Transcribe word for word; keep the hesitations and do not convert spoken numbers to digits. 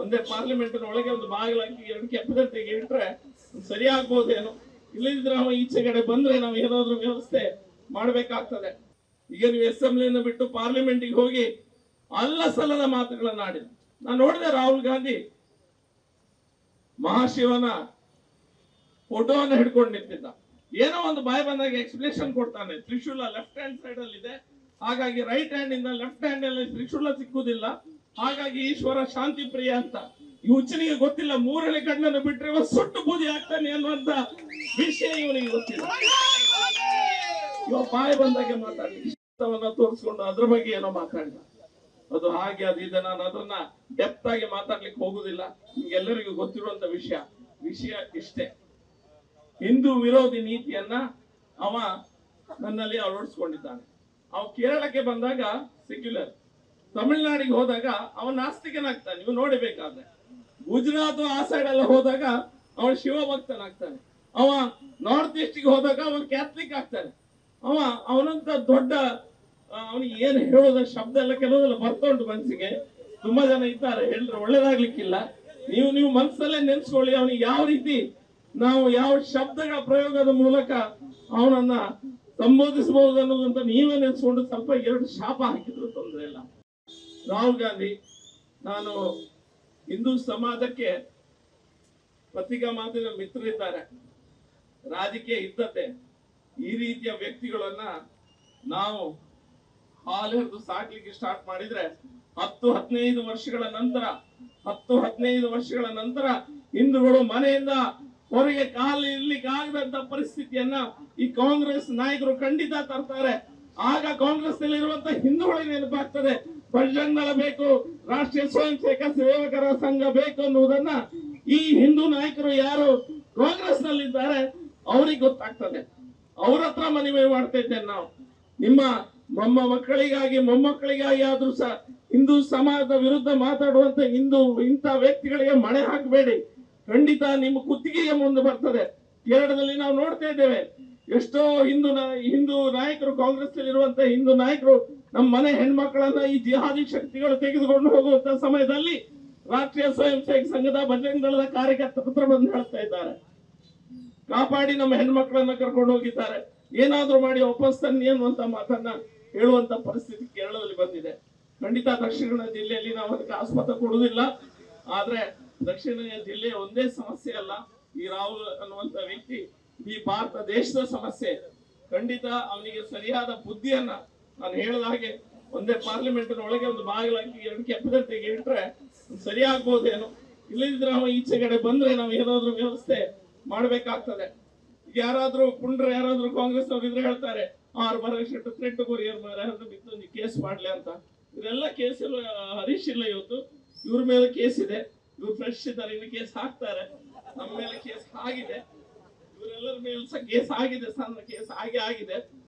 ಒಂದೇ ಪಾರ್ಲಿಮೆಂಟ್ ಒಳಗೆ ಒಂದು ಬಾಗಿಲಾಕಿ ಎರಡು ಕೆಪ್ಪದಂತೆಗೆ ಇಟ್ರೆ ಸರಿ ಆಗ್ಬೋದೇನೋ. ಇಲ್ಲದಿದ್ರೆ ನಾವು ಈಚೆ ಕಡೆ ಬಂದ್ರೆ ನಾವು ಏನಾದ್ರೂ ವ್ಯವಸ್ಥೆ ಮಾಡ್ಬೇಕಾಗ್ತದೆ. ಈಗ ನೀವು ಅಸೆಂಬ್ಲಿಯನ್ನು ಬಿಟ್ಟು ಪಾರ್ಲಿಮೆಂಟಿಗೆ ಹೋಗಿ ಅಲ್ಲ ಸಲ್ಲದ ಮಾತುಗಳನ್ನ ಆಡಿದ. ನಾನು ನೋಡಿದೆ ರಾಹುಲ್ ಗಾಂಧಿ ಮಹಾಶಿವನ ಫೋಟೋವನ್ನು ಹಿಡ್ಕೊಂಡು ನಿಂತಿದ್ದ. ಏನೋ ಒಂದು ಬಾಯಿ ಬಂದಾಗ ಎಕ್ಸ್ಪ್ಲೇಷನ್ ಕೊಡ್ತಾನೆ. ತ್ರಿಶೂಲ ಲೆಫ್ಟ್ ಹ್ಯಾಂಡ್ ಸೈಡ್ ಅಲ್ಲಿ ಇದೆ, ಹಾಗಾಗಿ ರೈಟ್ ಹ್ಯಾಂಡ್ ಇಂದ ಲೆಫ್ಟ್ ಹ್ಯಾಂಡ್ ಅಲ್ಲಿ ತ್ರಿಶೂಲ ಸಿಕ್ಕುದಿಲ್ಲ, ಹಾಗಾಗಿ ಈಶ್ವರ ಶಾಂತಿ ಪ್ರಿಯ ಅಂತ. ಈ ಹುಚ್ಚನಿಗೆ ಗೊತ್ತಿಲ್ಲ ಮೂರನೇ ಕಣ್ಣನ್ನು ಬಿಟ್ರೆ ಇವ ಸುಟ್ಟು ಬೂದಿ ಆಗ್ತಾನೆ ಅನ್ನುವಂತ ವಿಷಯ ಇವನಿಗೆ ಗೊತ್ತಿಲ್ಲ. ಇವ ಬಾಯಿ ಬಂದಾಗೆ ಮಾತಾಡಿ ಇಷ್ಟವನ್ನ ತೋರಿಸ್ಕೊಂಡು ಅದ್ರ ಬಗ್ಗೆ ಏನೋ ಮಾತಾಡಿದ. ಅದು ಹಾಗೆ ಅದು ಇದೆ. ನಾನು ಅದನ್ನ ಡೆಪ್ತ್ ಆಗಿ ಮಾತಾಡ್ಲಿಕ್ಕೆ ಹೋಗುದಿಲ್ಲ. ನಿಮ್ಗೆಲ್ಲರಿಗೂ ಗೊತ್ತಿರುವಂತ ವಿಷಯ ವಿಷಯ ಇಷ್ಟೇ. ಹಿಂದೂ ವಿರೋಧಿ ನೀತಿಯನ್ನ ಅವ ನನ್ನಲ್ಲಿ ಅಳವಡಿಸ್ಕೊಂಡಿದ್ದಾನೆ. ಅವ ಕೇರಳಕ್ಕೆ ಬಂದಾಗ ಸೆಕ್ಯುಲರ್, ತಮಿಳುನಾಡಿಗೆ ಹೋದಾಗ ಅವ ನಾಸ್ತಿಕನಾಗ್ತಾನೆ. ನೀವು ನೋಡಬೇಕಾದ್ರೆ ಗುಜರಾತ್ ಆ ಸೈಡ್ ಎಲ್ಲ ಹೋದಾಗ ಅವ ಶಿವಭಕ್ತನಾಗ್ತಾನೆ. ಅವ ನಾರ್ತ್ ಈಸ್ಟ್ಗೆ ಹೋದಾಗ ಅವನು ಕ್ಯಾಥಲಿಕ್ ಆಗ್ತಾನೆ. ಅವ ಅವನಂತ ದೊಡ್ಡ ಅವನಿಗೆ ಏನು ಹೇಳೋದ ಶಬ್ದ ಎಲ್ಲ ಕೆಲವೆಲ್ಲ ಬರ್ತುಂಟು ಮನಸ್ಸಿಗೆ. ತುಂಬಾ ಜನ ಇದ್ದಾರೆ, ಹೇಳಿದ್ರೆ ಒಳ್ಳೇದಾಗ್ಲಿಕ್ಕಿಲ್ಲ. ನೀವು ನೀವು ಮನಸ್ಸಲ್ಲೇ ನೆನ್ಸ್ಕೊಳ್ಳಿ ಅವನಿಗೆ ಯಾವ ರೀತಿ ನಾವು ಯಾವ ಶಬ್ದಗಳ ಪ್ರಯೋಗದ ಮೂಲಕ ಅವನನ್ನ ಸಂಬೋಧಿಸಬಹುದು ಅನ್ನೋದಂತ ನೀವೇ ನೆನ್ಸ್ಕೊಂಡು ಸ್ವಲ್ಪ ಎರಡು ಶಾಪ ಹಾಕಿದ್ರು ತೊಂದರೆ ಇಲ್ಲ. ರಾಹುಲ್ ಗಾಂಧಿ, ನಾನು ಹಿಂದೂ ಸಮಾಜಕ್ಕೆ ಪತ್ರಿಕಾ ಮಾಧ್ಯಮ ಮಿತ್ರರಿದ್ದಾರೆ, ರಾಜಕೀಯ ಇದ್ದತೆ. ಈ ರೀತಿಯ ವ್ಯಕ್ತಿಗಳನ್ನ ನಾವು ಹಾಲು ಹಿಡಿದು ಸಾಕ್ಲಿಕ್ಕೆ ಸ್ಟಾರ್ಟ್ ಮಾಡಿದ್ರೆ ಹತ್ತು ಹದಿನೈದು ವರ್ಷಗಳ ನಂತರ ಹತ್ತು ಹದಿನೈದು ವರ್ಷಗಳ ನಂತರ ಹಿಂದೂಗಳು ಮನೆಯಿಂದ ಹೊರಗೆ ಕಾಲು ಇರ್ಲಿಕ್ಕೆ ಆಗದಂತ ಪರಿಸ್ಥಿತಿಯನ್ನ ಈ ಕಾಂಗ್ರೆಸ್ ನಾಯಕರು ಖಂಡಿತ ತರ್ತಾರೆ. ಆಗ ಕಾಂಗ್ರೆಸ್ ನಲ್ಲಿ ಇರುವಂತ ಹಿಂದೂಗಳಿಗೆ ನೆನಪಾಗ್ತದೆ, ಬಜರಂಗ ದಳ ಬೇಕು, ರಾಷ್ಟ್ರೀಯ ಸ್ವಯಂ ಸೇವಕ ಸೇವಕರ ಸಂಘ ಬೇಕು ಅನ್ನುವುದನ್ನ ಈ ಹಿಂದೂ ನಾಯಕರು ಯಾರು ಕಾಂಗ್ರೆಸ್ ನಲ್ಲಿದ್ದಾರೆ ಅವ್ರಿಗೆ ಗೊತ್ತಾಗ್ತದೆ. ಅವ್ರ ಹತ್ರ ಮನವಿ ಮಾಡ್ತಾ ಇದ್ದೇನೆ. ನಾವು ನಿಮ್ಮ ಮೊಮ್ಮ ಮಕ್ಕಳಿಗಾಗಿ ಮೊಮ್ಮಕ್ಕಳಿಗಾಗಿ ಆದ್ರೂ ಸಹ ಹಿಂದೂ ಸಮಾಜದ ವಿರುದ್ಧ ಮಾತಾಡುವಂತ ಹಿಂದೂ ಇಂಥ ವ್ಯಕ್ತಿಗಳಿಗೆ ಮಣೆ ಹಾಕಬೇಡಿ. ಖಂಡಿತ ನಿಮ್ಮ ಕುತ್ತಿಗೆಗೆ ಮುಂದೆ ಬರ್ತದೆ. ಕೇರಳದಲ್ಲಿ ನಾವು ನೋಡ್ತಾ ಇದ್ದೇವೆ, ಎಷ್ಟೋ ಹಿಂದೂ ಹಿಂದೂ ನಾಯಕರು, ಕಾಂಗ್ರೆಸ್ ಇರುವಂತ ಹಿಂದೂ ನಾಯಕರು ನಮ್ಮ ಮನೆ ಹೆಣ್ಮಕ್ಕಳನ್ನ ಈ ಜಿಹಾದಿ ಶಕ್ತಿಗಳು ತೆಗೆದುಕೊಂಡು ಹೋಗುವಂತ ಸಮಯದಲ್ಲಿ ರಾಷ್ಟ್ರೀಯ ಸ್ವಯಂ ಸೇವಕ ಸಂಘದ ಬಜರಂಗ ದಳದ ಕಾರ್ಯಕರ್ತರ ಹತ್ರ ಬಂದು ಹೇಳ್ತಾ ಇದ್ದಾರೆ, ಕಾಪಾಡಿ ನಮ್ಮ ಹೆಣ್ಮಕ್ಳನ್ನ ಕರ್ಕೊಂಡು ಹೋಗಿದ್ದಾರೆ, ಏನಾದ್ರೂ ಮಾಡಿ ವಾಪಸ್ ತನ್ನಿ ಅನ್ನುವಂತ ಮಾತನ್ನ ಹೇಳುವಂತ ಪರಿಸ್ಥಿತಿ ಕೇರಳದಲ್ಲಿ ಬಂದಿದೆ. ಖಂಡಿತ ದಕ್ಷಿಣ ಕನ್ನಡ ಜಿಲ್ಲೆಯಲ್ಲಿ ನಾವು ಅದಕ್ಕೆ ಆಸ್ಪದ ಕೊಡುವುದಿಲ್ಲ. ಆದ್ರೆ ದಕ್ಷಿಣ ಜಿಲ್ಲೆಯ ಒಂದೇ ಸಮಸ್ಯೆ ಅಲ್ಲ, ಈ ರಾಹುಲ್ ಅನ್ನುವಂತ ವ್ಯಕ್ತಿ ಈ ಭಾರತ ದೇಶದ ಸಮಸ್ಯೆ. ಖಂಡಿತ ಅವನಿಗೆ ಸರಿಯಾದ ಬುದ್ಧಿಯನ್ನ ನಾನು ಹೇಳಿದ ಹಾಗೆ ಒಂದೇ ಪಾರ್ಲಿಮೆಂಟ್ ಒಳಗೆ ಒಂದು ಬಾಗಿಲಾಕಿ ಎರಡು ಕೆಪ್ಪದಂತೆಗೆ ಇಟ್ರೆ ಸರಿ ಆಗ್ಬೋದೇನೋ. ಇಲ್ಲದಿದ್ರೆ ನಾವು ಈಚೆ ಕಡೆ ಬಂದ್ರೆ ನಾವು ಏನಾದ್ರೂ ವ್ಯವಸ್ಥೆ ಮಾಡ್ಬೇಕಾಗ್ತದೆ. ಯಾರಾದ್ರೂ ಪುಂಡ್ರ ಯಾರಾದ್ರೂ ಕಾಂಗ್ರೆಸ್ ಅವ್ರು ಇದ್ರೆ ಹೇಳ್ತಾರೆ ಆರು ಬರ ಥ್ರೆಟ್ ಕೊರಿಯರ್ ಬಿತ್ತೊಂದು ಕೇಸ್ ಮಾಡ್ಲಿ ಅಂತ. ಇವರೆಲ್ಲ ಕೇಸ್ ಎಲ್ಲ ಹರೀಶ್ ಇಲ್ಲ, ಇವತ್ತು ಇವ್ರ ಮೇಲೆ ಕೇಸ್ ಇದೆ, ಇವ್ರು ಫ್ರೆಶ್ ಇದ್ದಾರೆ, ಇನ್ನು ಕೇಸ್ ಹಾಕ್ತಾರೆ. ನಮ್ಮ ಮೇಲೆ ಕೇಸ್ ಆಗಿದೆ, ಇವರೆಲ್ಲರ ಮೇಲೆ ಸಹ ಕೇಸ್ ಆಗಿದೆ, ಸಣ್ಣ ಕೇಸ್ ಹಾಗೆ ಆಗಿದೆ.